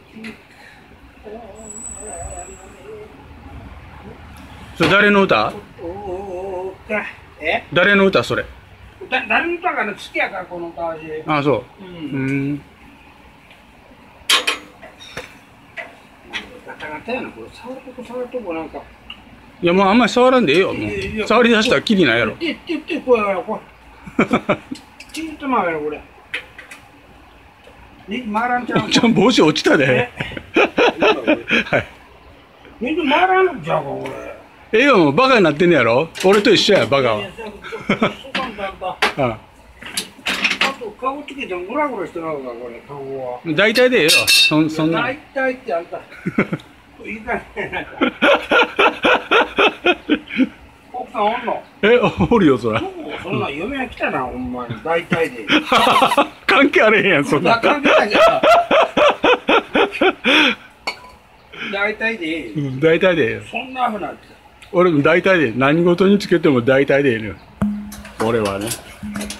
それ誰の歌？誰の歌それ？ 誰の歌かな、好きやからこの歌は。 あ、そう。 ガタガタやな、これ触るとこなんか。 いやもうあんまり触らんでええよ。もう触り出したらキリないやろ。 これチンと回るこれ。回らんちゃう。 ちゃん帽子落ちたで。はい。 水回らんのちゃうかこれ。 ええよ、もうバカになってんねやろ。俺と一緒やバカは。 あと顔つけてグラグラしてなるかこれ顔は。 大体でええよ。そんな。 大体ってあんた。いいかねなんか。奥さんおんの？ おるよそら。 そんな嫁が来たなほんまに大体で。 関係あれへんやんそんな。 関係ないけど。大体で。 大体でええよ。 そんなふうなって。 俺も大体で何事につけても大体でええのよ。俺はね。